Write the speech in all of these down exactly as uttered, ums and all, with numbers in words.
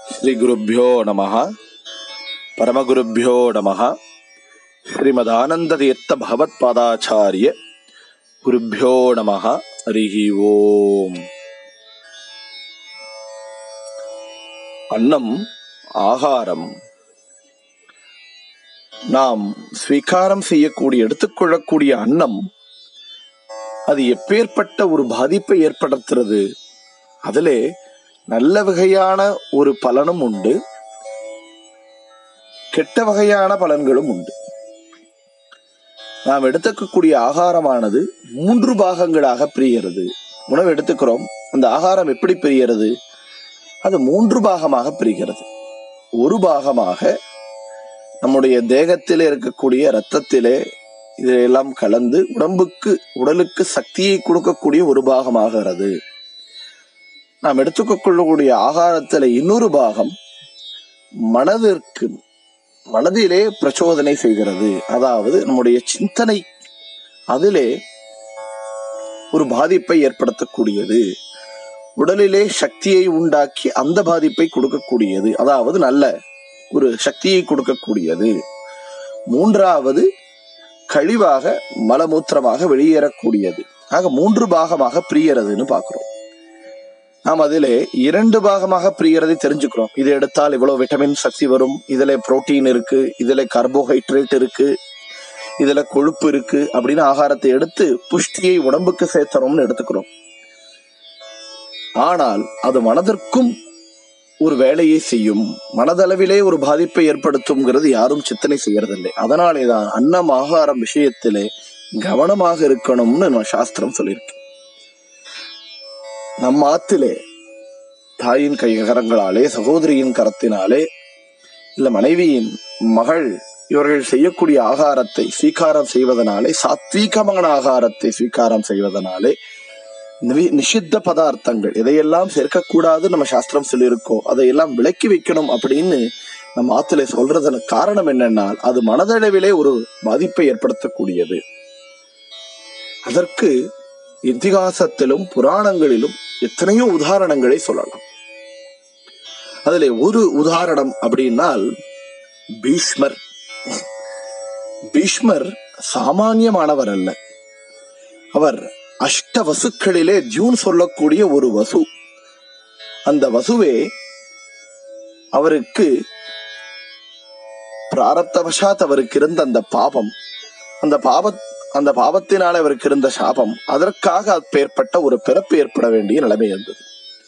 श्री गुरुभ्यो नमः परमगुरुभ्यो नमः श्रीमदानंदतीर्थ भगवत्पादाचार्य गुरुभ्यो नमः हरिः ओम्. अन्नम ஆகாரம் நாம் ஸ்வீகாரம் செய்யக்கூடிய எடுத்துக்கொள்ளக்கூடிய அன்னம் அது எப்பேற்பட்ட ஒரு பாதிப்பை ஏற்படுத்துறது. அதிலே நல்ல வகையான ஒரு பலனும் உண்டு, கெட்ட வகையான பலன்களும் உண்டு. நாம் எடுத்துக்கக்கூடிய ஆகாரமானது மூன்று பாகங்களாக பிரிகிறது. உணவு எடுத்துக்கிறோம், அந்த ஆகாரம் எப்படி பிரிகிறது? அது மூன்று பாகமாக பிரிகிறது. ஒரு பாகமாக நம்முடைய தேகத்திலே இருக்கக்கூடிய இரத்தத்திலே இதெல்லாம் கலந்து உடம்புக்கு உடலுக்கு சக்தியை கொடுக்கக்கூடிய ஒரு பாகமாகிறது. நாம் எடுத்துக்கொள்ளக்கூடிய ஆகாரத்தில் இன்னொரு பாகம் மனதிற்கு மனதிலே பிரச்சோதனை செய்கிறது. அதாவது நம்முடைய சிந்தனை அதிலே ஒரு பாதிப்பை ஏற்படுத்தக்கூடியது, உடலிலே சக்தியை உண்டாக்கி அந்த பாதிப்பை கொடுக்கக்கூடியது, அதாவது நல்ல ஒரு சக்தியை கொடுக்கக்கூடியது. மூன்றாவது கழிவாக மலமூத்திரமாக வெளியேறக்கூடியது. ஆக மூன்று பாகமாக பிரியறதுன்னு பார்க்கிறோம். நாம் அதிலே இரண்டு பாகமாக பிரியறதை தெரிஞ்சுக்கிறோம். இதை எடுத்தால் இவ்வளவு விட்டமின் சக்தி வரும், இதுல புரோட்டீன் இருக்கு, இதுல கார்போஹைட்ரேட் இருக்கு, இதுல கொழுப்பு இருக்கு அப்படின்னு ஆகாரத்தை எடுத்து புஷ்டியை உடம்புக்கு சேர்த்தணும்னு எடுத்துக்கிறோம். ஆனால் அது மனதிற்கும் ஒரு வேலையை செய்யும், மனதளவிலே ஒரு பாதிப்பை ஏற்படுத்தும்ங்கிறது யாரும் சிந்தனை செய்யறதில்லை. அதனாலேதான் அன்னம் ஆகாரம் விஷயத்திலே கவனமாக இருக்கணும்னு நம்ம சாஸ்திரம் சொல்லியிருக்கு. நம் ஆத்திலே தாயின் கைகரங்களாலே, சகோதரியின் கரத்தினாலே, இல்ல மனைவியின் மகள் இவர்கள் செய்யக்கூடிய ஆகாரத்தை ஸ்வீகாரம் செய்வதனாலே, சாத்வீகமான ஆகாரத்தை ஸ்வீகாரம் செய்வதனாலே நிஷித்த பதார்த்தங்கள் எதையெல்லாம் சேர்க்கக்கூடாது நம்ம சாஸ்திரம் சொல்லியிருக்கோம் அதையெல்லாம் விலக்கி வைக்கணும் அப்படின்னு நம்ம ஆத்துல சொல்றதுக்கு காரணம் என்னன்னா, அது மனதளவிலே ஒரு பாதிப்பை ஏற்படுத்தக்கூடியது. அதற்கு இதிகாசத்திலும் புராணங்களிலும் எத்தனையோ உதாரணங்களை சொல்லலாம். அதுல ஒரு உதாரணம் அப்படின்னால் பீஷ்மர். பீஷ்மர் சாமானியமானவர் அல்ல. அவர் அஷ்ட வசுக்களிலே ஜூன் சொல்லக்கூடிய ஒரு வசு. அந்த வசுவே அவருக்கு பிராரப்தவசாத் அவருக்கு இருந்த அந்த பாபம், அந்த பாப அந்த பாவத்தினால் அவருக்கு இருந்த சாபம், அதற்காக அப்பேற்பட்ட ஒரு பிறப்பு ஏற்பட வேண்டிய நிலைமை இருந்தது.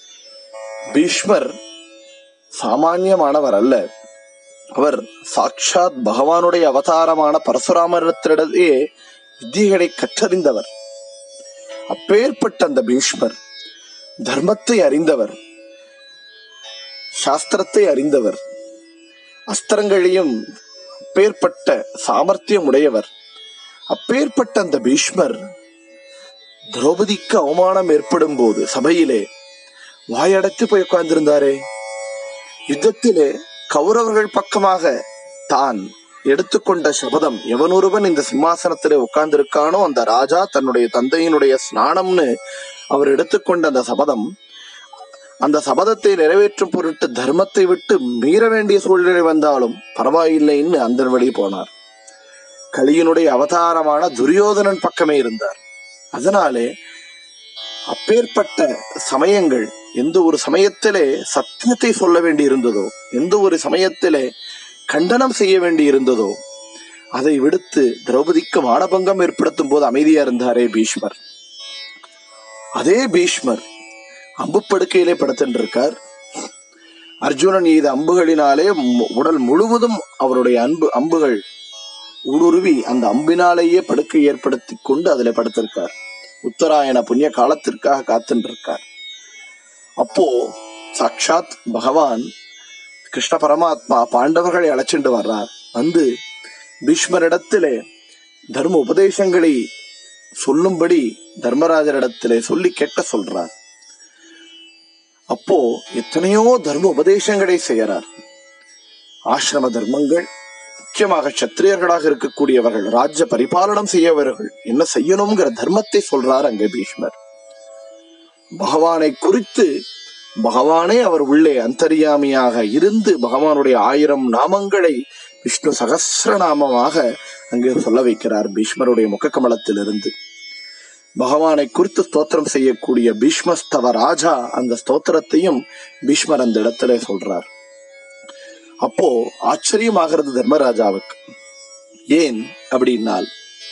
பீஷ்மர் சாமானியமானவர் அல்ல. அவர் சாட்சாத் பகவானுடைய அவதாரமான பரசுராமரிடத்திலேயே வித்தியைகளை கற்றறிந்தவர். அப்பேற்பட்ட அந்த பீஷ்மர் தர்மத்தை அறிந்தவர், சாஸ்திரத்தை அறிந்தவர், அஸ்திரங்களையும் அப்பேற்பட்ட சாமர்த்தியம் உடையவர். அப்பேற்பட்ட அந்த பீஷ்மர் திரௌபதிக்கு அவமானம் ஏற்படும் போது சபையிலே வாயடைத்து போய் உட்கார்ந்திருந்தாரே. யுத்தத்திலே கௌரவர்கள் பக்கமாக தான் எடுத்துக்கொண்ட சபதம், எவனொருவன் இந்த சிம்மாசனத்திலே உட்கார்ந்திருக்கானோ அந்த ராஜா தன்னுடைய தந்தையினுடைய ஸ்நானம்னு அவர் எடுத்துக்கொண்ட அந்த சபதம், அந்த சபதத்தை நிறைவேற்றும் பொருட்டு தர்மத்தை விட்டு மீற வேண்டிய சூழ்நிலை வந்தாலும் பரவாயில்லைன்னு அந்த வழி போனார். கலியினுடைய அவதாரமான துரியோதனன் பக்கமே இருந்தார். அதனாலே அப்பேற்பட்ட சமயங்கள், எந்த ஒரு சமயத்திலே சத்தியத்தை சொல்ல வேண்டி இருந்ததோ, எந்த ஒரு சமயத்திலே கண்டனம் செய்ய வேண்டி இருந்ததோ அதை விடுத்து திரௌபதிக்கு மானபங்கம் ஏற்படுத்தும் போது அமைதியா இருந்தாரே பீஷ்மர். அதே பீஷ்மர் அம்பு படுக்கையிலே படுத்திருக்கார். அர்ஜுனன் எய்த அம்புகளினாலே உடல் முழுவதும் அவருடைய அன்பு அம்புகள் ஊடுருவி அந்த அம்பினாலேயே படுக்கை ஏற்படுத்தி கொண்டு அதில் படுத்திருக்கார். உத்தராயண புண்ணிய காலத்திற்காக காத்துருக்கார். அப்போ சாட்சாத் பகவான் கிருஷ்ண பரமாத்மா பாண்டவர்களை அழைச்சிட்டு வர்றார். வந்து பீஷ்மரிடத்திலே தர்ம உபதேசங்களை சொல்லும்படி தர்மராஜரிடத்திலே சொல்லி கேட்க சொல்றார். அப்போ எத்தனையோ தர்ம உபதேசங்களை செய்யறார். ஆசிரம தர்மங்கள், முக்கியமாக சத்திரியர்களாக இருக்கக்கூடியவர்கள், ராஜ்ய பரிபாலனம் செய்யவர்கள் என்ன செய்யணுங்கிற தர்மத்தை சொல்றார் அங்கே பீஷ்மர். பகவானை குறித்து பகவானே அவர் உள்ளே அந்தர்யாமியாக இருந்து பகவானுடைய ஆயிரம் நாமங்களை விஷ்ணு சகஸ்ரநாமமாக அங்கே சொல்ல வைக்கிறார் பீஷ்மருடைய முக கமலத்திலிருந்து. பகவானை குறித்து ஸ்தோத்திரம் செய்யக்கூடிய பீஷ்மஸ்தவ ராஜா அந்த ஸ்தோத்திரத்தையும் பீஷ்மர் அந்த இடத்துல சொல்றார். அப்போ ஆச்சரியமாகிறது தர்மராஜாவுக்கு. ஏன் அப்படின்னால்,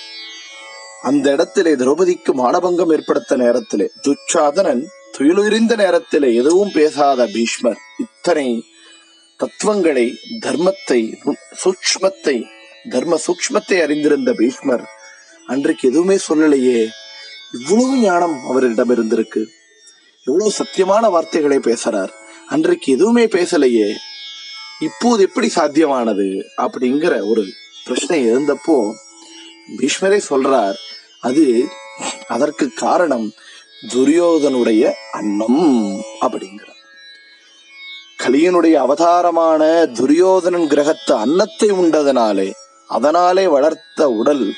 அந்த இடத்திலே திரௌபதிக்கு மானபங்கம் ஏற்படுத்த நேரத்திலே துச்சாதனன் துயிலுரிந்த நேரத்திலே எதுவும் பேசாத பீஷ்மர் இத்தனை தத்துவங்களை, தர்மத்தை, சூக்ஷ்மத்தை, தர்ம சூக்ஷ்மத்தை அறிந்திருந்த பீஷ்மர் அன்றைக்கு எதுவுமே சொல்லலையே. இவ்வளவு ஞானம் அவரிடம் இருந்திருக்கு, எவ்வளவு சத்தியமான வார்த்தைகளை பேசுறார், அன்றைக்கு எதுவுமே பேசலையே, இப்போது எப்படி சாத்தியமானது அப்படிங்கிற ஒரு பிரச்சனை இருந்தப்போ பீஷ்மரே சொல்றார், அது அதற்கு காரணம் துரியோதனுடைய அன்னம் அப்படிங்கிறார். கலியனுடைய அவதாரமான துரியோதனன் கிரகத்து அன்னத்தை உண்டதனாலே, அதனாலே வளர்த்த உடல்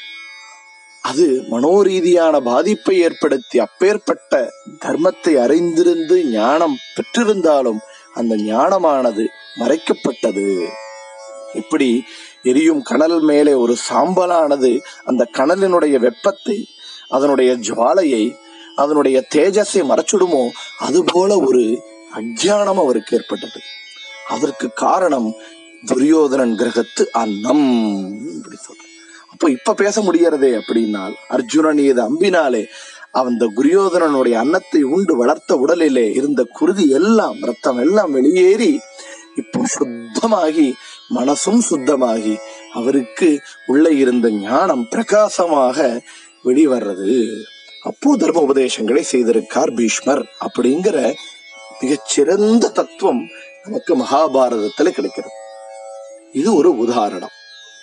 அது மனோரீதியான பாதிப்பை ஏற்படுத்தி அப்பேற்பட்ட தர்மத்தை அறிந்திருந்து ஞானம் பெற்றிருந்தாலும் அந்த ஞானமானது மறைக்கப்பட்டது. இப்படி எரியும் கனல் மேலே ஒரு சாம்பலானது அந்த கனலினுடைய வெப்பத்தை, அதனுடைய ஜுவாலையை, அதனுடைய தேஜஸை மறைச்சுடுமோ, அதுபோல ஒரு அஞ்ஞானம் அவருக்கு ஏற்பட்டது. அதற்கு காரணம் துரியோதனன் கிரகத்து அன்னம் அப்படி சொல்ற. அப்போ இப்ப பேச முடியறதே அப்படின்னால், அர்ஜுனன் இது அம்பினாலே அந்த துரியோதனனுடைய அன்னத்தை உண்டு வளர்த்த உடலிலே இருந்த குருதி எல்லாம், ரத்தம் எல்லாம் வெளியேறி இப்போ சுத்தமாகி, மனசும் சுத்தமாகி, அவருக்கு உள்ளே இருந்த ஞானம் பிரகாசமாக வெளிவர்றது. அப்போ தர்ம உபதேசங்களை செய்திருக்கார் பீஷ்மர் அப்படிங்கிற மிகச்சிறந்த தத்துவம் நமக்கு மகாபாரதத்துல கிடைக்கிறது. இது ஒரு உதாரணம்.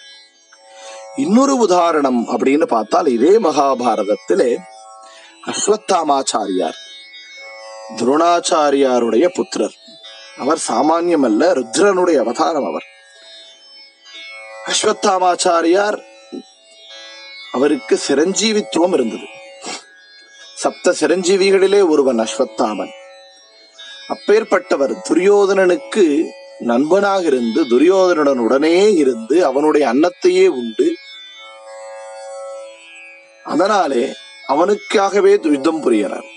இன்னொரு உதாரணம் அப்படின்னு பார்த்தால், இதே மகாபாரதத்திலே அஸ்வத்தாமாச்சாரியார் துரோணாச்சாரியாருடைய புத்திரர். அவர் சாமானியம் அல்ல, ருத்ரனுடைய அவதாரம் அவர். அஸ்வத்தாமாச்சாரியார் அவருக்கு சிரஞ்சீவித்துவம் இருந்தது. சப்த சிரஞ்சீவிகளிலே ஒருவன் அஸ்வத்தாமன். அப்பேற்பட்டவர் துரியோதனனுக்கு நண்பனாக இருந்து, துரியோதனனுடனே இருந்து, அவனுடைய அன்னத்தையே உண்டு, அதனாலே அவனுக்காகவே யுத்தம் புரியறார்.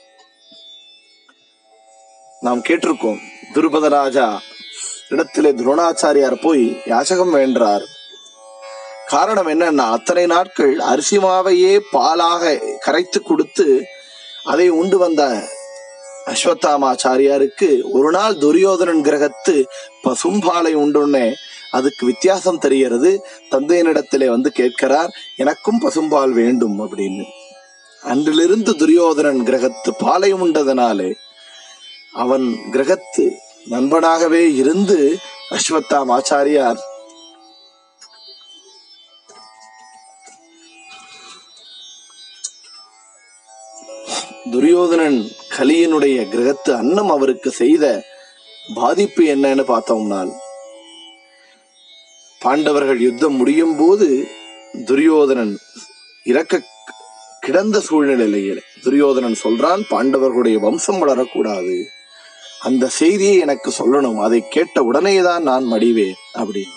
நாம் கேட்டிருக்கோம், துருபத ராஜா இடத்திலே துரோணாச்சாரியார் போய் யாசகம் வேண்டார். காரணம் என்னன்னா, அத்தனை நாட்கள் அரிசி மாவையே பாலாக கரைத்து கொடுத்து அதை உண்டு வந்த அஸ்வத்தாமாச்சாரியாருக்கு ஒரு நாள் துரியோதனன் கிரகத்து பசும்பாலை உண்டுன்னே அதுக்கு வித்தியாசம் தெரிகிறது. தந்தையினிடத்திலே வந்து கேட்கிறார், எனக்கும் பசும்பால் வேண்டும் அப்படின்னு. அன்றிலிருந்து துரியோதனன் கிரகத்து பாலை உண்டதனாலே அவன் கிரகத்து நண்பனாகவே இருந்து அஸ்வத்தாமாச்சாரியார் துரியோதனன் கலியனுடைய கிரகத்து அன்னம் அவருக்கு செய்த பாதிப்பு என்னன்னு பார்த்தோம்னால், பாண்டவர்கள் யுத்தம் முடியும் போது துரியோதனன் இறக்க கிடந்த சூழ்நிலையிலே துரியோதனன் சொல்றான், பாண்டவர்களுடைய வம்சம் வளரக்கூடாது, அந்த செய்தியை எனக்கு சொல்லணும், அதை கேட்ட உடனேதான் நான் மடிவேன் அப்படின்னு.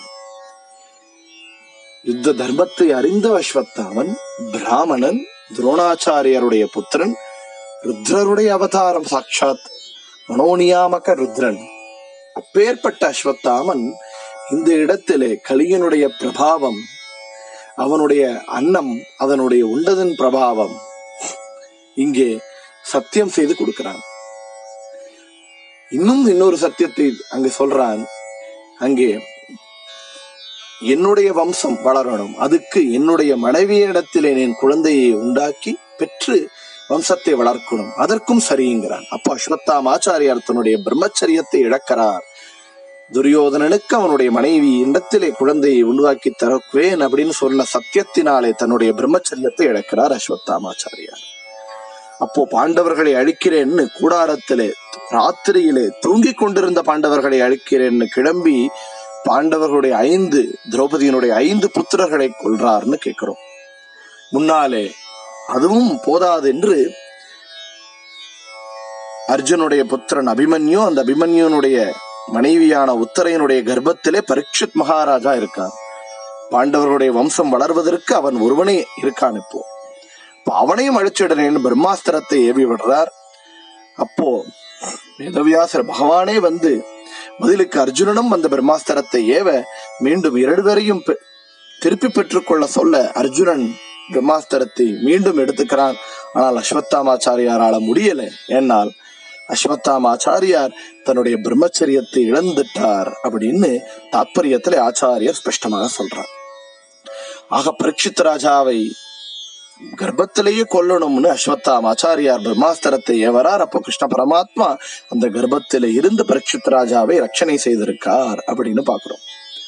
யுத்த தர்மத்தை அறிந்த அஸ்வத்தாமன் பிராமணன், துரோணாச்சாரியருடைய புத்திரன், ருத்ரருடைய அவதாரம், சாட்சாத் மனோநியாமக ருத்ரன். அப்பேற்பட்ட அஸ்வத்தாமன் இந்த இடத்திலே கலியனுடைய பிரபாவம், அவனுடைய அன்னம், அதனுடைய உண்டதன் பிரபாவம் இங்கே சத்தியம் செய்து கொடுக்கிறான். இன்னும் இன்னொரு சத்தியத்தை அங்கு சொல்றான். அங்கே என்னுடைய வம்சம் வளரணும், அதுக்கு என்னுடைய மனைவியிடத்திலே என் குழந்தையை உண்டாக்கி பெற்று வம்சத்தை வளர்க்கணும், அதற்கும் சரிங்கிறான். அப்போ அஸ்வத்தாமாச்சாரியார் தன்னுடைய பிரம்மச்சரியத்தை இழக்கிறார். துரியோதனனுக்கு அவனுடைய மனைவி இடத்திலே குழந்தையை உருவாக்கி தரக்குவேன் அப்படின்னு சொன்ன சத்தியத்தினாலே தன்னுடைய பிரம்மச்சரியத்தை இழக்கிறார் அஸ்வத்தாமாச்சாரியார். அப்போ பாண்டவர்களை அழிக்கிறேன்னு கூடாரத்திலே ராத்திரியிலே தூங்கிக் கொண்டிருந்த பாண்டவர்களை அழிக்கிறேன்னு கிளம்பி பாண்டவர்களுடைய ஐந்து திரௌபதியினுடைய ஐந்து புத்திரர்களை கொல்றார்னு கேட்கிறோம். முன்னாலே அதுவும் போதாது என்று அர்ஜுனுடைய புத்திரன் அபிமன்யு, அந்த அபிமன்யுனுடைய மனைவியான உத்தரையனுடைய கர்ப்பத்திலே பரீட்சித் மகாராஜா இருக்கான். பாண்டவர்களுடைய வம்சம் வளர்வதற்கு அவன் ஒருவனே இருக்கான். இப்போ அவனையும் அழிச்சிடறேன்னு பிரம்மாஸ்திரத்தை ஏவி விடுறார். அப்போ வேதவியாசர் பகவானே வந்து பதிலுக்கு அர்ஜுனனும் அந்த பிரம்மாஸ்திரத்தை ஏவ மீண்டும் இரண்டு பேரையும் திருப்பி பெற்றுக்கொள்ள சொல்ல அர்ஜுனன் பிரம்மாஸ்திரத்தை மீண்டும் எடுத்துக்கிறான். ஆனால் அஸ்வத்தாமாச்சாரியாரால முடியல. ஏன்னால் அஸ்வத்தாமாச்சாரியார் தன்னுடைய பிரம்மச்சரியத்தை இழந்துட்டார் அப்படின்னு தாத்பரியத்திலே ஆச்சாரியர் ஸ்பஷ்டமாக சொல்றார். ஆக பரீட்சித் ராஜாவை கர்ப்பத்திலேயே கொல்லணும்னு அஸ்வத்தாமாச்சாரியார் பிரம்மாஸ்திரத்தை ஏவரார். அப்போ கிருஷ்ண பரமாத்மா அந்த கர்ப்பத்திலே இருந்து பரீட்சித் ராஜாவை ரட்சணை செய்திருக்கார் அப்படின்னு பாக்குறோம்.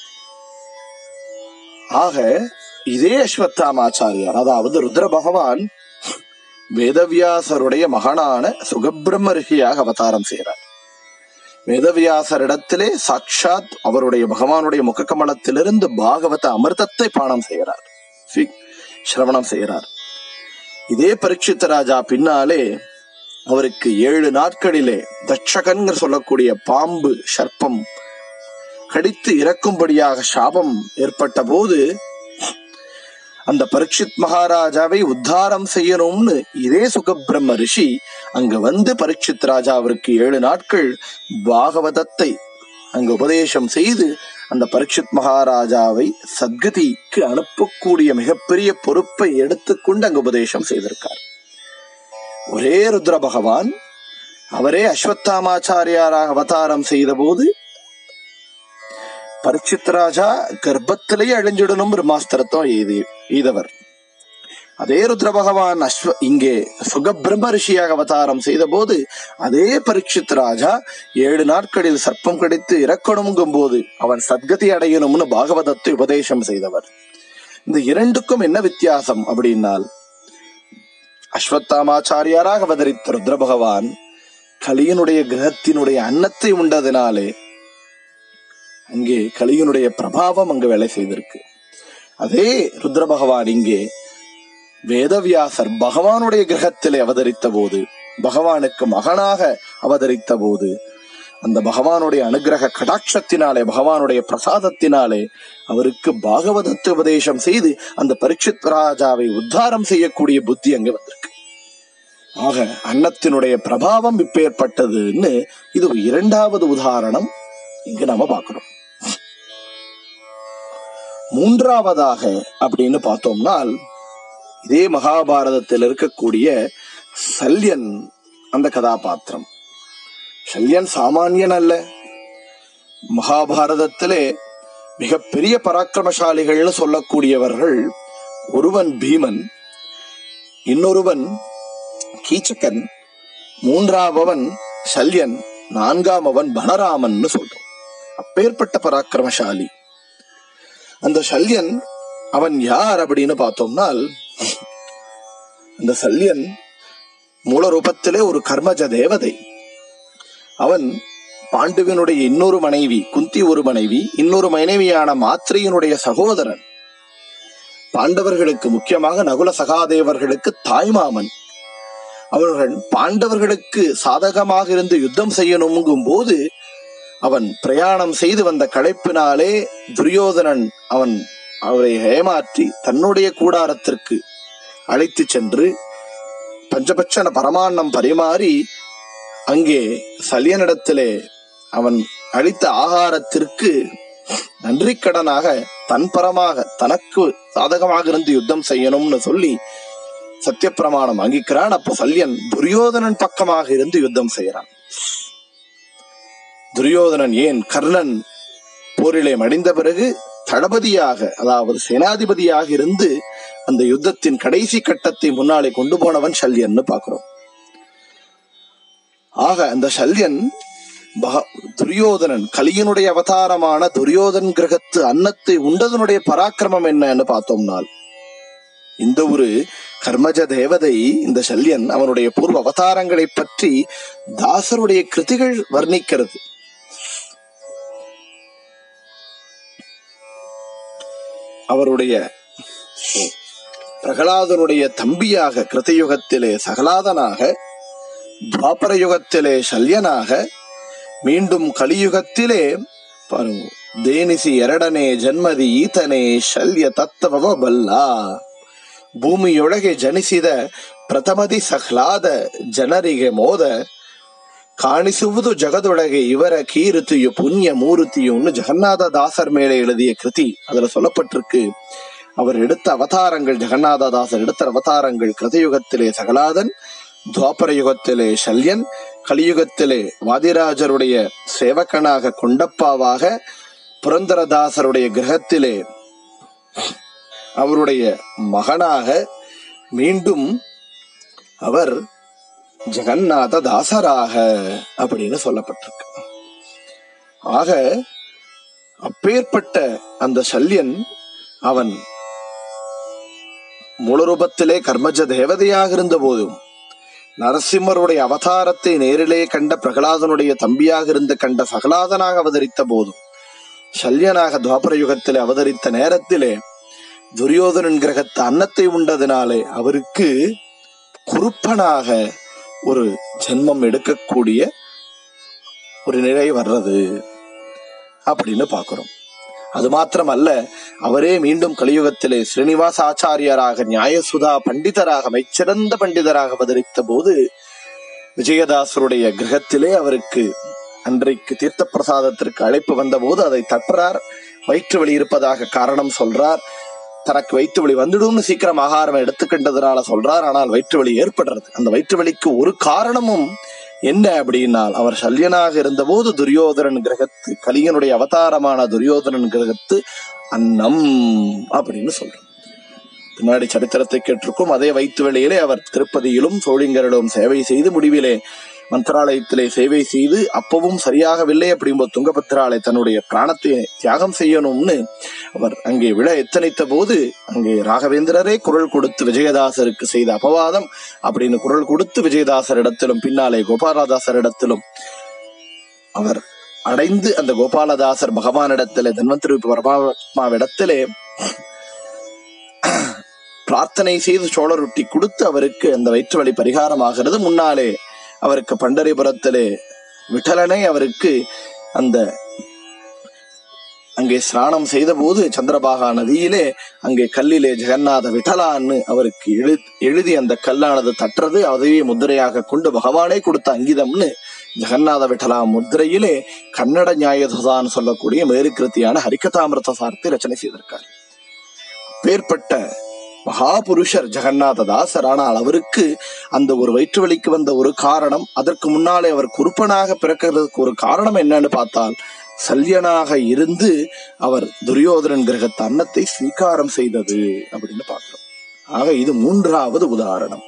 ஆக இதே அஸ்வத்தாமாச்சாரியார், அதாவது ருத்ர பகவான் வேதவியாசருடைய மகனான சுகபிரம்ம ரிஷியாக அவதாரம் செய்கிறார். வேதவியாசரிடத்திலே சாட்சாத் அவருடைய பகவானுடைய முகக்கமலத்திலிருந்து பாகவத அமிர்தத்தை பானம் செய்கிறார், சிரவணம் செய்கிறார். இதே பரீட்சித் ராஜா பின்னாலே அவருக்கு ஏழு நாட்களிலே தட்சகன் சொல்லக்கூடிய பாம்பு சர்ப்பம் கடித்து இறக்கும்படியாக சாபம் ஏற்பட்ட போது அந்த பரீட்சித் மகாராஜாவை உத்தாரம் செய்யணும்னு இதே சுகபிரம்ம ரிஷி அங்க வந்து பரீட்சித் ராஜாவிற்கு ஏழு நாட்கள் பாகவதத்தை அங்கு உபதேசம் செய்து அந்த பரீட்சித் மகாராஜாவை சத்கதிக்கு அனுப்பக்கூடிய மிகப்பெரிய பொறுப்பை எடுத்துக்கொண்டு அங்கு உபதேசம் செய்திருக்கார். ஒரே ருத்ர பகவான் அவரே அஸ்வத்தாமாச்சாரியாராக அவதாரம் செய்த போது பரீட்சித் ராஜா கர்ப்பத்திலேயே அழிஞ்சிடணும் பிரம்மாஸ்திரத்தம் எய்தி எய்தவர். அதே ருத்ர பகவான் அஸ்வ இங்கே சுகபிரம்ம ரிஷியாக அவதாரம் செய்த போது அதே பரீட்சித் ராஜா ஏழு நாட்களில் சர்ப்பம் கடித்து இறக்கணுங்கும் போது அவன் சத்கதி அடையணும்னு பாகவதத்தை உபதேசம் செய்தவர். இந்த இரண்டுக்கும் என்ன வித்தியாசம் அப்படின்னால், அஸ்வத்தாமாச்சாரியாராக அவதரித்த ருத்ர பகவான் கலியனுடைய கிரகத்தினுடைய அன்னத்தை உண்டதினாலே அங்கே கலியனுடைய பிரபாவம் அங்கு வேலை செய்திருக்கு. அதே ருத்ர பகவான் இங்கே வேதவியாசர் பகவானுடைய கிரகத்திலே அவதரித்த போது, பகவானுக்கு மகனாக அவதரித்த போது, அந்த பகவானுடைய அனுகிரக கடாட்சத்தினாலே பகவானுடைய பிரசாதத்தினாலே அவருக்கு பாகவதத்தை உபதேசம் செய்து அந்த பரீட்சித் ராஜாவை உத்தாரம் செய்யக்கூடிய புத்தி அங்கே வந்திருக்கு. ஆக அன்னத்தினுடைய பிரபாவம் இப்பேற்பட்டதுன்னு இது இரண்டாவது உதாரணம் இங்கு நாம பார்க்கிறோம். மூன்றாவதாக அப்படின்னு பார்த்தோம்னால் இதே மகாபாரதத்தில் இருக்கக்கூடிய சல்யன் அந்த கதாபாத்திரம். சல்யன் சாமானியன் அல்ல. மகாபாரதத்திலே மிகப்பெரிய பராக்கிரமசாலிகள்னு சொல்லக்கூடியவர்கள் ஒருவன் பீமன், இன்னொருவன் கீச்சகன், மூன்றாவவன் சல்யன், நான்காம் அவன் பலராமன் சொல்றோம். அப்பேற்பட்ட பராக்கிரமசாலி அந்த சல்யன். அவன் யார் அப்படின்னு பார்த்தோம்னால், அந்த சல்யன் மூல ரூபத்திலே ஒரு கர்மஜ தேவதை. அவன் பாண்டுவினுடைய இன்னொரு மனைவி குந்தி ஒரு மனைவி, இன்னொரு மனைவியான மாத்ரியினுடைய சகோதரன். பாண்டவர்களுக்கு முக்கியமாக நகுல சகாதேவர்களுக்கு தாய்மாமன். அவர்கள் பாண்டவர்களுக்கு சாதகமாக இருந்து யுத்தம் செய்யணுங்கும் போது அவன் பிரயாணம் செய்து வந்த களைப்பினாலே துரியோதனன் அவன் அவரை ஏமாற்றி தன்னுடைய கூடாரத்திற்கு அழைத்து சென்று பஞ்சபட்சண பரமான்னம் பரிமாறி அங்கே சல்யனிடத்திலே அவன் அளித்த ஆகாரத்திற்கு நன்றி கடனாக தன் பரமாக தனக்கு சாதகமாக இருந்து யுத்தம் செய்யணும்னு சொல்லி சத்திய பிரமாணம் அங்கிக்கிறான். அப்போ சல்யன் துரியோதனன் பக்கமாக இருந்து யுத்தம் செய்யறான். துரியோதனன் ஏன் கர்ணன் போரிலே மடிந்த பிறகு தளபதியாக, அதாவது சேனாதிபதியாக இருந்து அந்த யுத்தத்தின் கடைசி கட்டத்தை முன்னாலே கொண்டு போனவன் சல்யன்னு பாக்குறோம். ஆக அந்த சல்யன் துரியோதனன் கலியனுடைய அவதாரமான துரியோதன் கிரகத்து அன்னத்தை உண்டதனுடைய பராக்கிரமம் என்னன்னு பார்த்தோம்னால், இந்த ஒரு கர்மஜ தேவதை இந்த சல்யன் அவனுடைய பூர்வ அவதாரங்களை பற்றி தாசருடைய கிருதிகள் வர்ணிக்கிறது. அவருடைய பிரகலாதனுடைய தம்பியாக கிருத்தயுகத்திலே சகலாதனாக துவாபர யுகத்திலே சல்யனாக, மீண்டும் கலியுகத்திலே பாருங்க, ದೇನಿಸಿ ಎರಡನೇ ಜನ್ಮದಿ ಈತನೇ ಶಲ್ಯ ತತ್ವವ ಬಲ್ಲ. ಭೂಮಿಯೊಳಗೆ ಜನಿಸಿದ ಪ್ರಥಮದಿ ಸಹ್ಲಾದ ಜನರಿಗೆ ಮೋದ ಕಾಣಿಸುವುದು ಜಗದೊಳಗೆ ಇವರ கீர்த்தியு புண்ணிய மூர்த்தியும்னு ஜெகநாத தாசர் மேலே எழுதிய கிருதி. அதுல சொல்லப்பட்டிருக்கு, அவர் எடுத்த அவதாரங்கள், ஜெகநாத தாசர் எடுத்த அவதாரங்கள், கிருதயுகத்திலே சகலாதன், துவாபர யுகத்திலே சல்யன், கலியுகத்திலே வாதிராஜருடைய சேவகனாக கொண்டப்பாவாக, புரந்தரதாசருடைய கிரகத்திலே அவருடைய மகனாக, மீண்டும் அவர் ஜெகநாத தாசராக அப்படின்னு சொல்லப்பட்டிருக்கு. ஆக அப்பேற்பட்ட அந்த சல்யன் அவன் மூலரூபத்திலே கர்மஜ தேவதையாக இருந்த போதும், நரசிம்மருடைய அவதாரத்தை நேரிலே கண்ட பிரகலாதனுடைய தம்பியாக இருந்த கண்ட சகலாதனாக அவதரித்த போதும், சல்யனாக துவாபர யுகத்திலே அவதரித்த நேரத்திலே துரியோதனன் கிரகத்து அன்னத்தை உண்டதினாலே அவருக்கு குருப்பனாக ஒரு ஜென்மம் எடுக்கக்கூடிய ஒரு நிலை வர்றது அப்படின்னு பாக்குறோம். அது மாத்திரமல்ல, அவரே மீண்டும் கலியுகத்திலே ஸ்ரீனிவாச ஆச்சாரியராக, நியாயசுதா பண்டிதராக, மைச்சிறந்த பண்டிதராக அவதரித்த போது விஜயதாசருடைய கிரகத்திலே அவருக்கு அன்றைக்கு தீர்த்த பிரசாதத்திற்கு அழைப்பு வந்த போது அதை தட்டுறார். வயிற்று வலி இருப்பதாக காரணம் சொல்றார். தனக்கு வயிற்று வலி வந்துடும் சீக்கிரம் ஆகாரம் எடுத்துக்கின்றதுனால சொல்றார். ஆனால் வயிற்று வலி ஏற்படுறது. அந்த வயிற்று வலிக்கு ஒரு காரணமும் என்ன அப்படின்னால், அவர் சல்யனாக இருந்த போது துரியோதனன் கிரகத்து, கலியனுடைய அவதாரமான துரியோதனன் கிரகத்து அன்னம் அப்படின்னு சொல்றோம். பின்னாடி சரித்திரத்தை கேட்டிருக்கும். அதே வயிற்று வலியிலே அவர் திருப்பதியிலும் சோழிங்கரிலும் சேவை செய்து முடிவிலே மந்திராலயத்திலே சேவை செய்து அப்பவும் சரியாகவில்லை அப்படிங்கும்போது துங்கபத்ராலை தன்னுடைய பிராணத்தை தியாகம் செய்யணும்னு அவர் அங்கே விழ எத்தனைத்த போது அங்கே ராகவேந்திரரே குரல் கொடுத்து விஜயதாசருக்கு செய்த அபவாதம் அப்படின்னு குரல் கொடுத்து விஜயதாசரிடத்திலும் பின்னாலே கோபாலதாசரிடத்திலும் அவர் அடைந்து, அந்த கோபாலதாசர் பகவானிடத்திலே தன்வந்திரி பரமாத்மாவிடத்திலே பிரார்த்தனை செய்து சோழரொட்டி கொடுத்து அவருக்கு அந்த வயிற்று வலி பரிகாரமாகிறது. முன்னாலே அவருக்கு பண்டரிபுரத்திலே விட்டலனை அவருக்கு அந்த அங்கே ஸ்நானம் செய்த போது சந்திரபாகா நதியிலே அங்கே கல்லிலே ஜெகநாத விட்டலான்னு அவருக்கு எழு எழுதி அந்த கல்லானது தட்டுறது. அதையே முத்திரையாக கொண்டு பகவானே கொடுத்த அங்கிதம்னு ஜெகநாத விட்டலா முத்திரையிலே கன்னட நியாயதுதான்னு சொல்லக்கூடிய மேருக்கிருத்தியான ஹரிகதாமிரத சார்த்தை ரச்சனை செய்திருக்கார். பேர்பட்ட மகாபுருஷர் ஜெகநாத தாசர். ஆனால் அவருக்கு அந்த ஒரு வயிற்று வலிக்கு வந்த ஒரு காரணம், அதற்கு முன்னாலே அவர் குருப்பனாக பிறக்கிறதுக்கு ஒரு காரணம் என்னன்னு பார்த்தால், சல்யனாக இருந்து அவர் துரியோதனன் கிரகத்து அன்னத்தை ஸ்வீகாரம் செய்தது அப்படின்னு பார்க்கிறோம். ஆக இது மூன்றாவது உதாரணம்.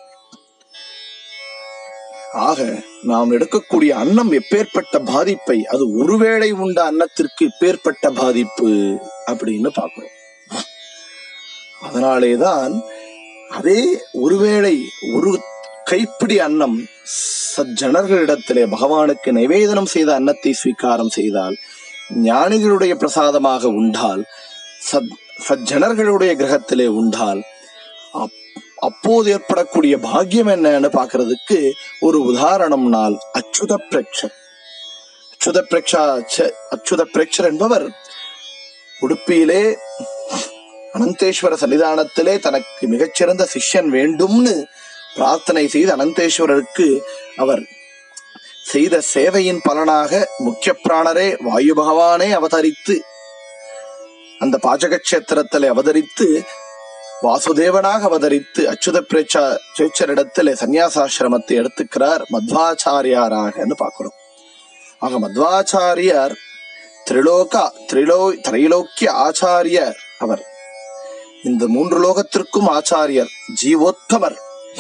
ஆக நாம் எடுக்கக்கூடிய அன்னம் எப்பேற்பட்ட பாதிப்பை, அது ஒருவேளை உண்ட அன்னத்திற்கு எப்பேற்பட்ட பாதிப்பு அப்படின்னு பார்க்கிறோம். அதனாலேதான் அதே ஒருவேளை ஒரு கைப்பிடி அன்னம் சஜ்ஜனர்களிடத்திலே பகவானுக்கு நிவேதனம் செய்த அன்னத்தை ஸ்வீகாரம் செய்தால், ஞானிகளுடைய பிரசாதமாக உண்டால், சத் சஜ்ஜனர்களுடைய கிரகத்திலே உண்டால் அப்போது ஏற்படக்கூடிய பாக்கியம் என்னன்னு பாக்குறதுக்கு ஒரு உதாரணம்னால் அச்சுத பிரேட்சர். அச்சுத பிரேட்சா அச்சுத பிரேட்சர் என்பவர் உடுப்பியிலே அனந்தேஸ்வர சன்னிதானத்திலே தனக்கு மிகச்சிறந்த சிஷ்யன் வேண்டும்னு பிரார்த்தனை செய்து அனந்தேஸ்வரருக்கு அவர் செய்த சேவையின் பலனாக முக்கிய பிராணரே வாயு பகவானே அவதரித்து அந்த பாஜகக்ஷேத்திரத்திலே அவதரித்து வாசுதேவனாக அவதரித்து அச்சுத பிரேட்சா சேச்சரிடத்திலே சன்னியாசாசிரமத்தை எடுத்துக்கிறார் மத்வாச்சாரியாராகன்னு பார்க்கிறோம். ஆக மத்வாச்சாரியார் திரிலோக திரிலோ திரைலோக்கிய ஆச்சாரியர். அவர் இந்த மூன்று லோகத்திற்கும் ஆச்சாரியர், ஜீவோத்தமர்.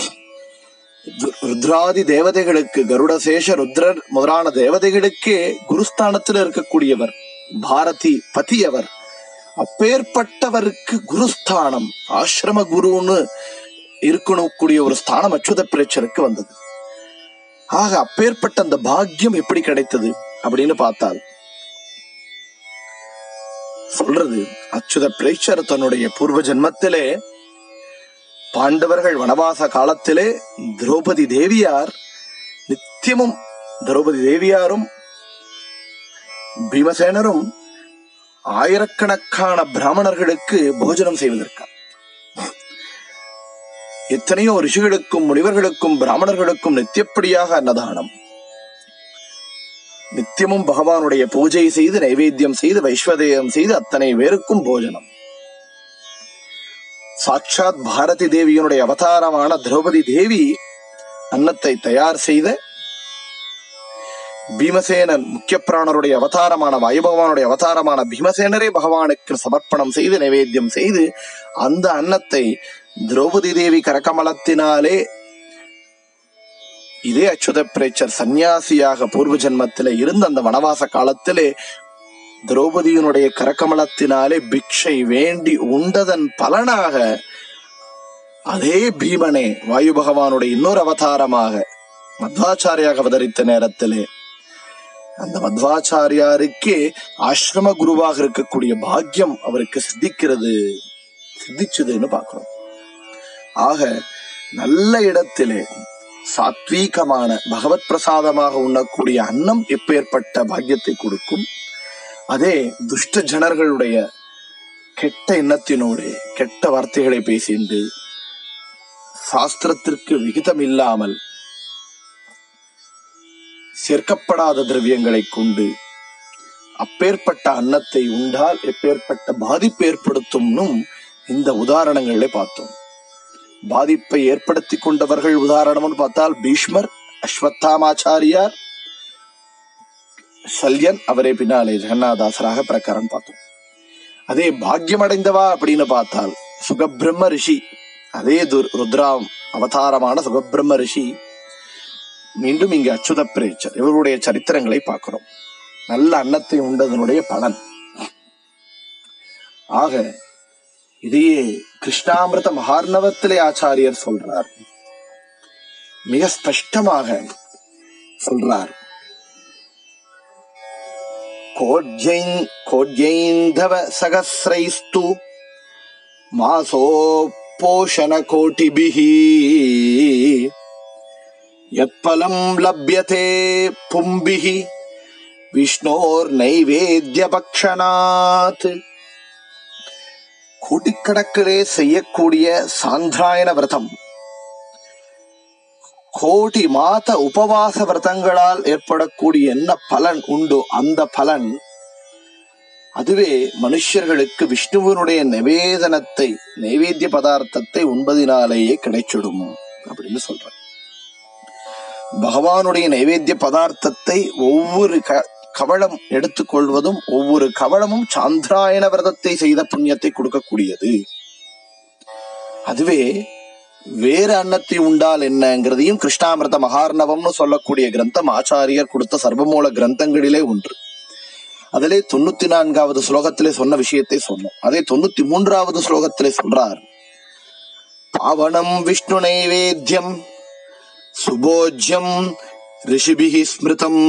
ருத்ராதி தேவதைகளுக்கு, கருடசேஷ ருத்ரர் முதலான தேவதைகளுக்கே குருஸ்தானத்தில் இருக்கக்கூடியவர், பாரதி பதியவர். அப்பேற்பட்டவருக்கு குருஸ்தானம், ஆசிரம குருன்னு இருக்கக்கூடிய ஒரு ஸ்தானம் அச்சுத பிரேட்சருக்கு வந்தது. ஆக அப்பேற்பட்ட அந்த பாக்கியம் எப்படி கிடைத்தது அப்படின்னு பார்த்தால் சொல்றது, அச்சுத பிரேட்சர் தன்னுடைய பூர்வ ஜென்மத்திலே பாண்டவர்கள் வனவாச காலத்திலே திரௌபதி தேவியார் நித்தியமும் திரௌபதி தேவியாரும் பீமசேனரும் ஆயிரக்கணக்கான பிராமணர்களுக்கு போஜனம் செய்வதற்காக, எத்தனையோ ரிஷிகளுக்கும் முனிவர்களுக்கும் பிராமணர்களுக்கும் நித்தியப்படியாக அன்னதானம், நித்தியமும் பகவானுடைய பூஜை செய்து நைவேத்தியம் செய்து வைஸ்வதேயம் செய்து அத்தனை பேருக்கும் போஜனம். சாட்சாத் பாரதி தேவியினுடைய அவதாரமான திரௌபதி தேவி அன்னத்தை தயார் செய்த, பீமசேனன் முக்கிய பிராணருடைய அவதாரமான வாயு பகவானுடைய அவதாரமான பீமசேனரே பகவானுக்கு சமர்ப்பணம் செய்து நைவேத்தியம் செய்து அந்த அன்னத்தை திரௌபதி தேவி கரகமலத்தினாலே, இதே அச்சுத பிரேச்சர் சந்நியாசியாக பூர்வ ஜென்மத்திலே இருந்த அந்த வனவாச காலத்திலே திரௌபதியினுடைய கரகமலத்தினாலே பிக்ஷை வேண்டி உண்டதன் பலனாக அதே பீமனே வாயு பகவானுடைய இன்னொரு அவதாரமாக மத்வாச்சாரியாக அவதரித்த நேரத்திலே அந்த மத்வாச்சாரியாருக்கே ஆசிரம குருவாக இருக்கக்கூடிய பாக்கியம் அவருக்கு சித்திக்கிறது, சித்திச்சதுன்னு பார்க்கிறோம். ஆக நல்ல இடத்திலே சாத்வீகமான பகவத் பிரசாதமாக உண்ணக்கூடிய அன்னம் எப்பேற்பட்ட பாக்கியத்தை கொடுக்கும். அதே துஷ்ட ஜனர்களுடைய கெட்ட எண்ணத்தினோடு கெட்ட வார்த்தைகளை பேசிண்டு சாஸ்திரத்திற்கு விகிதம் இல்லாமல் சேர்க்கப்படாத திரவியங்களை கொண்டு அப்பேற்பட்ட அன்னத்தை உண்டால் எப்பேற்பட்ட பாதிப்பு ஏற்படுத்தும்னும் இந்த உதாரணங்களை பார்த்தோம். பாதிப்பை ஏற்படுத்தி கொண்டவர்கள் உதாரணம்னு பார்த்தால் பீஷ்மர், அஸ்வத்தாமாச்சாரியார், சல்யன், அவரே பின்னாலே ஜெகநாதாசராக பிரகாரம் பார்த்தோம். அதே பாக்கியம் அடைந்தவா அப்படின்னு பார்த்தால் சுகபிரம்ம ரிஷி, அதே துர் ருத்ராம் அவதாரமான சுகபிரம்ம ரிஷி, மீண்டும் இங்கு அச்சுத பிரேச்சர், இவருடைய சரித்திரங்களை பார்க்கிறோம். நல்ல அன்னத்தை உண்டதனுடைய பலன். ஆக இதையே கிருஷ்ணாமிர்த மகார்ணவத்திலே ஆச்சாரியர் சொல்றார், மிக ஸ்பஷ்டமாக சொல்றார். கோட்யைந்தவ சகஸ்ரைஸ்து மாசோ போஷண கோட்டிபிஹி யத்பலம் லப்யதே பும்பிஹி விஷ்ணோர் நைவேத்ய பக்ஷணாத். கோடிக்கணக்கிலே செய்யக்கூடிய சாந்திராயண விரதம், கோடி மாத உபவாச விரதங்களால் ஏற்படக்கூடிய என்ன பலன் உண்டோ அந்த பலன், அதுவே மனுஷர்களுக்கு விஷ்ணுவனுடைய நிவேதனத்தை நைவேத்திய பதார்த்தத்தை உண்பதினாலேயே கிடைச்சிடும் அப்படின்னு சொல்ற. பகவானுடைய நைவேத்திய பதார்த்தத்தை ஒவ்வொரு கவளம் எடுத்துக்கொள்வதும் ஒவ்வொரு கவளமும் சாந்திராயண விரதத்தை செய்த புண்ணியத்தை கொடுக்கக்கூடியது. அதுவே வேறு அன்னத்தை உண்டால் என்னங்கிறதையும் கிருஷ்ணாமிர்த மகார்ணவம்னு சொல்லக்கூடிய கிரந்தம் ஆச்சாரியர் கொடுத்த சர்வமூல கிரந்தங்களிலே ஒன்று. அதிலே தொண்ணூத்தி நான்காவது ஸ்லோகத்திலே சொன்ன விஷயத்தை சொன்னோம். அதே தொண்ணூத்தி மூன்றாவது ஸ்லோகத்திலே சொல்றார், பாவனம் விஷ்ணு நைவேத்தியம் சுபோஜ்யம் ரிஷிபிஹி ஸ்மிருதம்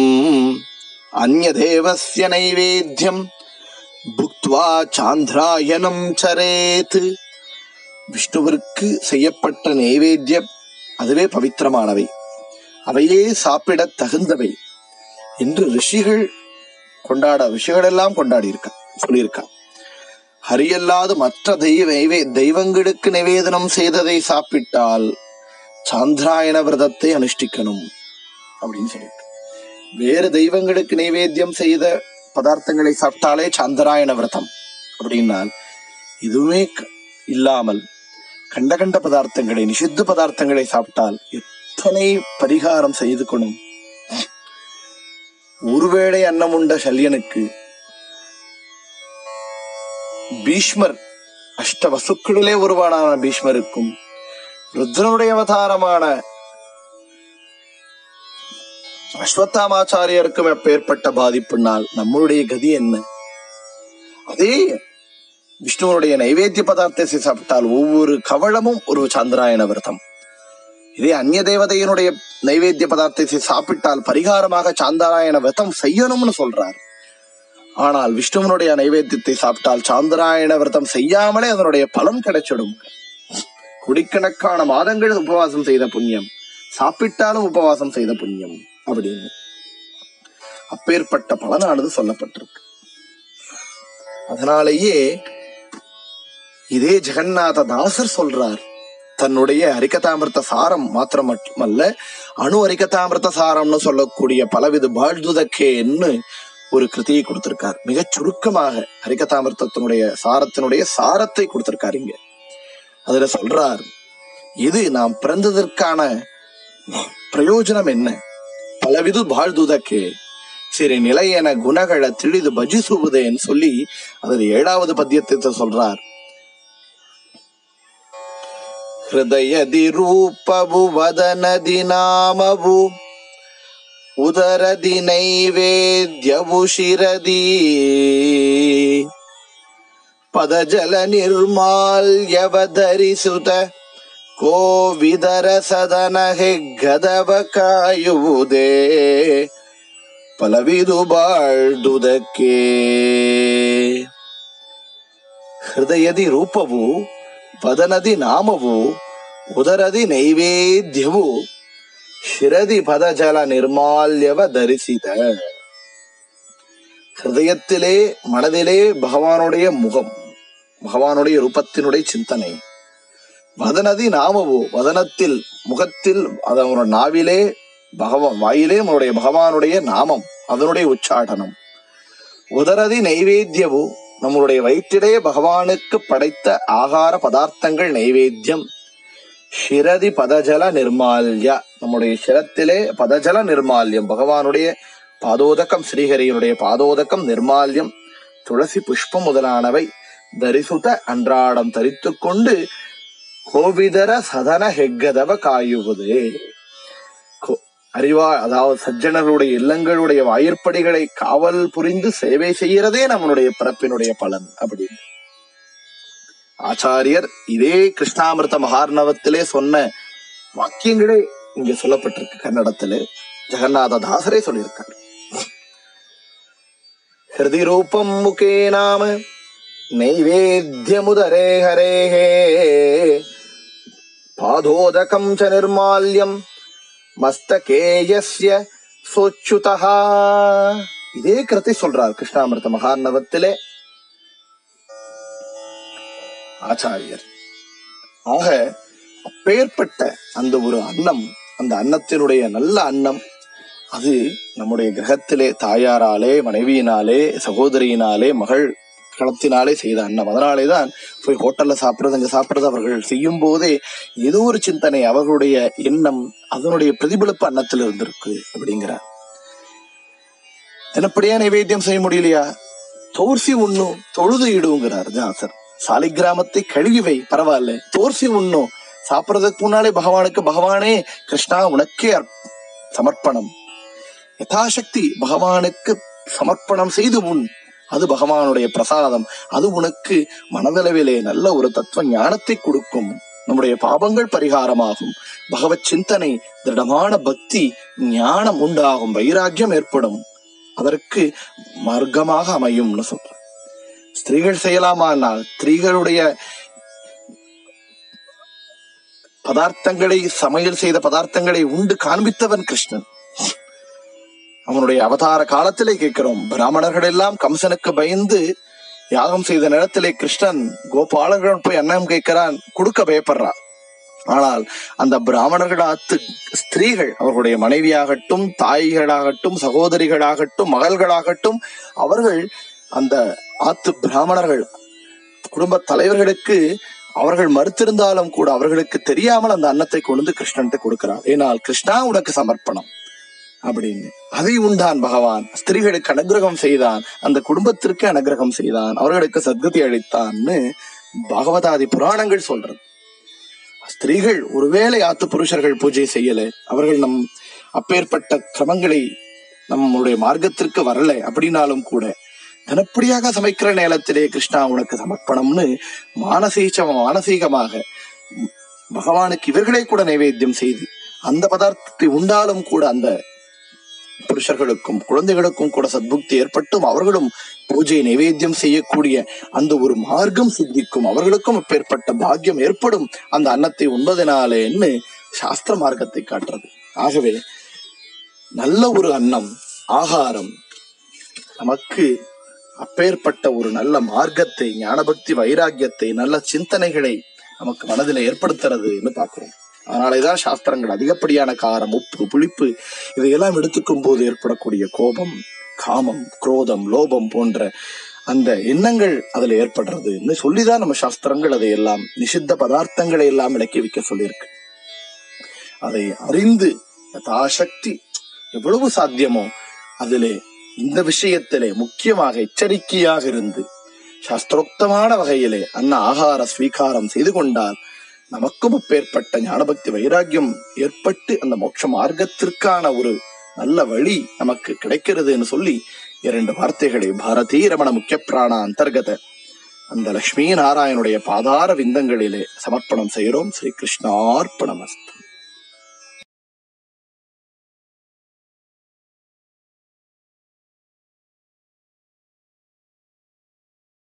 அன்யதேவஸ்ய நைவேத்தியம் புக்த்வா சாந்திராயணம் சரேத். விஷ்ணுவிற்கு செய்யப்பட்ட நைவேத்தியம் அதுவே பவித்திரமானவை, அவையே சாப்பிட தகுந்தவை என்று ரிஷிகள் கொண்டாட ரிஷிகள் எல்லாம் கொண்டாடி இருக்க சொல்லியிருக்கா. ஹரியல்லாது மற்ற தெய்வ தெய்வங்களுக்கு நிவேதனம் செய்ததை சாப்பிட்டால் சாந்திராயண விரதத்தை அனுஷ்டிக்கணும் அப்படின்னு சொல்லியிருக்கு. வேறு தெய்வங்களுக்கு நைவேத்தியம் செய்த பதார்த்தங்களை சாப்பிட்டாலே சாந்திராயண விரதம் அப்படின்னால், இதுவுமே இல்லாமல் கண்ட கண்ட பதார்த்தங்களை நிஷித்த பதார்த்தங்களை சாப்பிட்டால் எத்தனை பரிகாரம் செய்து கொள்ளும். ஒருவேளை அன்னம் உண்ட சல்யனுக்கு பீஷ்மர், அஷ்ட வசுக்களிலே ஒருவனான பீஷ்மருக்கும் ருத்ரனுடைய அவதாரமான அஸ்வத்தாமாச்சாரியருக்கும் எப்பேற்பட்ட பாதிப்புனால் நம்மளுடைய கதி என்ன? அதே விஷ்ணுவனுடைய நைவேத்திய பதார்த்தத்தை சாப்பிட்டால் ஒவ்வொரு கவளமும் ஒரு சாந்திராயண விரதம். இதே அந்நிய தேவதையினுடைய நைவேத்திய பதார்த்தத்தை சாப்பிட்டால் பரிகாரமாக சாந்திராயண விரதம் செய்யணும்னு சொல்றார். ஆனால் விஷ்ணுவனுடைய நைவேத்தியத்தை சாப்பிட்டால் சாந்திராயண விரதம் செய்யாமலே அதனுடைய பலன் கிடைச்சிடும். குடிக்கணக்கான மாதங்கள் உபவாசம் செய்த புண்ணியம், சாப்பிட்டாலும் உபவாசம் செய்த புண்ணியம் அப்படின்னு அப்பேற்பட்ட பலனானது சொல்லப்பட்டிருக்கு. அதனாலேயே இதே ஜெகநாத தாசர் சொல்றார், தன்னுடைய ஹரிகதாமிருத சாரம் மாத்திரம் மட்டுமல்ல, அணு ஹரிகதாமிருத சாரம்னு சொல்லக்கூடிய பலவித பாழ்துதக்கேன்னு ஒரு கிருதியை கொடுத்திருக்கார். மிகச் சுருக்கமாக ஹரிகதாமிருதத்தினுடைய சாரத்தினுடைய சாரத்தை கொடுத்திருக்காரு. இங்க அதுல சொல்றார், இது நாம் பிறந்ததற்கான பிரயோஜனம் என்ன? பலவிது பாழ்துதக்கே சிறு நிலையென குணಗಳ ತಿಳಿದು ಭಜಿಸುವುದೇன்னு சொல்லி அதுல ஏழாவது பத்தியத்தை சொல்றார். ಹೃದಯದಿ ರೂಪವು ವದನದಿ ನಾಮವು ಉದರದಿ ನೈವೇದ್ಯವು ಶಿರದಿ ಪದಜಲ ನಿರ್ಮಾಲ್ಯವ ಧರಿಸುತ್ತ ಕೋವಿದರ ಸದನ ಹೆಗ್ಗದವ ಕಾಯುವುದೇ ಫಲವಿದು ಬಾಳ್ದುದಕ್ಕೆ. ಹೃದಯದಿ ರೂಪವು ವದನದಿ ನಾಮವು ಉದರದಿ ನೈವೇದ್ಯವು ಶಿರದಿ பதஜல நிர்மால்யவ தரிசித. ஹிருதயத்திலே மனதிலே பகவானுடைய முகம், பகவானுடைய ரூபத்தினுடைய சிந்தனை. வதனதி நாமவு, வதனத்தில் முகத்தில், அதனுடைய நாவிலே பகவான், வாயிலே நம்முடைய பகவானுடைய நாமம், அதனுடைய உச்சாடனம். உதரதி நைவேத்தியவு, நம்மளுடைய வயிற்றிலே பகவானுக்கு படைத்த ஆகார பதார்த்தங்கள் நைவேத்தியம். ஷிரதி பதஜல நிர்மால்ய, நம்முடைய சிரத்திலே பதஜல நிர்மால்யம், பகவானுடைய பாதோதகம், ஸ்ரீஹரியினுடைய பாதோதகம் நிர்மால்யம், துளசி புஷ்பம் முதலானவை தரிசுத அன்றாடம் தரித்து கொண்டு கோவிதர சதன ஹெக்கதவ காயுவது. அறிவா, அதாவது சஜ்ஜனர்களுடைய இல்லங்களுடைய வாயிற்படிகளை காவல் புரிந்து சேவை செய்யறதே நம்மளுடைய பிறப்பினுடைய பலன் அப்படின்னு ஆச்சாரியர் இதே கிருஷ்ணாமிர்த மகார்ணவத்திலே சொன்ன வாக்கியங்களே இங்க சொல்லப்பட்டிருக்கு. கன்னடத்திலே ஜெகநாத தாசரே சொல்லியிருக்கார். ஹிருதி ரூபம் முகே நாம நைவேத்யமுதரே ஹரேஹே பாதோதகம் ச நிர்மால்யம் மஸ்தகேயஸ்ய சோச்சுதஹ. இதே கருத்தை சொல்றார் கிருஷ்ணாமிர்த மகார்ணவத்திலே ஆச்சாரியர். ஆக அப்பேற்பட்ட அந்த ஒரு அன்னம், அந்த அன்னத்தினுடைய நல்ல அன்னம், அது நம்முடைய கிரகத்திலே தாயாராலே, மனைவியினாலே, சகோதரியினாலே, மகள் களத்தினாலே செய்த அன்னம். அதனாலேதான் போய் ஹோட்டல்ல சாப்பிடுறது, அங்க சாப்பிடுறது அவர்கள் செய்யும் போதே ஏதோ ஒரு சிந்தனை, அவர்களுடைய எண்ணம், அதனுடைய பிரதிபலிப்பு அன்னத்தில் இருந்திருக்கு அப்படிங்கிறார். தினப்படியா நைவேத்தியம் செய்ய முடியலையா, தோர்சி உண்ணும், தொழுது இடுங்கிறார் தாசர். சாலிகிராமத்தை கழுவிவை, பரவாயில்ல, தோர்சி உண்ணும், சாப்பிடுறதுக்கு முன்னாலே பகவானுக்கு, பகவானே கிருஷ்ணா உனக்கே சமர்ப்பணம், யதாசக்தி பகவானுக்கு சமர்ப்பணம் செய்து உண், அது பகவானுடைய பிரசாதம், அது உனக்கு மனதளவிலே நல்ல ஒரு தத்துவ ஞானத்தை கொடுக்கும், நம்முடைய பாபங்கள் பரிகாரமாகும், பகவத் சிந்தனை, திருடமான பக்தி, ஞானம் உண்டாகும், வைராக்கியம் ஏற்படும், அதற்கு மார்க்கமாக அமையும்னு சொல்ற. ஸ்திரீகள் செய்யலாமானால் ஸ்திரீகளுடைய பதார்த்தங்களை, சமையல் செய்த பதார்த்தங்களை உண்டு காண்பித்தவன் கிருஷ்ணன். அவனுடைய அவதார காலத்திலே கேட்கிறோம், பிராமணர்கள் எல்லாம் கம்சனுக்கு பயந்து யாகம் செய்த நேரத்திலே கிருஷ்ணன் கோபாலர்கள் போய் அன்னம் கேட்கிறான், கொடுக்க பயப்படுறான். ஆனால் அந்த பிராமணர்களாத்து ஸ்திரீகள், அவர்களுடைய மனைவியாகட்டும், தாய்களாகட்டும், சகோதரிகளாகட்டும், மகள்களாகட்டும், அவர்கள் அந்த ஆத்து பிராமணர்கள் குடும்ப தலைவர்களுக்கு அவர்கள் மறுத்திருந்தாலும் கூட அவர்களுக்கு தெரியாமல் அந்த அன்னத்தை கொண்டு கிருஷ்ணன்ட்டு கொடுக்கிறார். ஏனால் கிருஷ்ணா உனக்கு சமர்ப்பணம் அப்படின்னு. அதை உண்டான் பகவான், ஸ்திரீகளுக்கு அனுகிரகம் செய்தான், அந்த குடும்பத்திற்கு அனுகிரகம் செய்தான், அவர்களுக்கு சத்கதி அளித்தான்னு பகவதாதி புராணங்கள் சொல்றது. ஸ்திரீகள் ஒருவேளை ஆத்து புருஷர்கள் பூஜை செய்யல, அவர்கள் நம் அப்பேற்பட்ட கிரமங்களை நம்முடைய மார்க்கத்திற்கு வரல அப்படின்னாலும் கூட தினப்படியாக சமைக்கிற நேரத்திலே கிருஷ்ணா உனக்கு சமர்ப்பணம்னு மானசீக மானசீகமாக பகவானுக்கு இவர்களே கூட நைவேத்தியம் செய்து அந்த பதார்த்தத்தை உண்டாலும் கூட அந்த புருஷர்களுக்கும் குழந்தைகளுக்கும் கூட சத்புக்தி ஏற்பட்டும் அவர்களும் பூஜை நைவேத்தியம் செய்யக்கூடிய அந்த ஒரு மார்க்கம் சித்திக்கும், அவர்களுக்கும் அப்பேற்பட்ட பாக்கியம் ஏற்படும் அந்த அன்னத்தை உண்பதனாலேன்னு சாஸ்திர மார்க்கத்தை காட்டுறது. ஆகவே நல்ல ஒரு அன்னம் ஆகாரம் நமக்கு அப்பேற்பட்ட ஒரு நல்ல மார்க்கத்தை, ஞானபக்தி வைராக்கியத்தை, நல்ல சிந்தனைகளை நமக்கு மனதில் ஏற்படுத்துறதுன்னு பார்க்கிறோம். அதனாலேதான் சாஸ்திரங்கள் அதிகப்படியான காரம், உப்பு, புளிப்பு இதையெல்லாம் எடுத்துக்கும் போது ஏற்படக்கூடிய கோபம், காமம், குரோதம், லோபம் போன்ற அந்த எண்ணங்கள் அதுல ஏற்படுறதுன்னு சொல்லிதான் நம்ம சாஸ்திரங்கள் அதையெல்லாம் நிஷித்த பதார்த்தங்களை எல்லாம் விளக்கி வைக்க சொல்லியிருக்கு. அதை அறிந்து யதாசக்தி எவ்வளவு சாத்தியமோ அதிலே இந்த விஷயத்திலே முக்கியமாக எச்சரிக்கையாக இருந்து சாஸ்திரோக்தமான வகையிலே அன்ன ஆகார ஸ்வீகாரம் செய்து கொண்டால் நமக்கும் அப்பேற்பட்ட ஞானபக்தி வைராக்கியம் ஏற்பட்டு அந்த மோட்ச மார்க்கத்திற்கான ஒரு நல்ல வழி நமக்கு கிடைக்கிறதுன்னு சொல்லி இரண்டு வார்த்தைகளை பாரதீ ரமண முக்கிய பிராண அந்தர்கத அந்த லட்சுமி நாராயணுடைய பாதார விந்தங்களிலே சமர்ப்பணம் செய்கிறோம். ஸ்ரீ கிருஷ்ணார்ப்பணமஸ்து.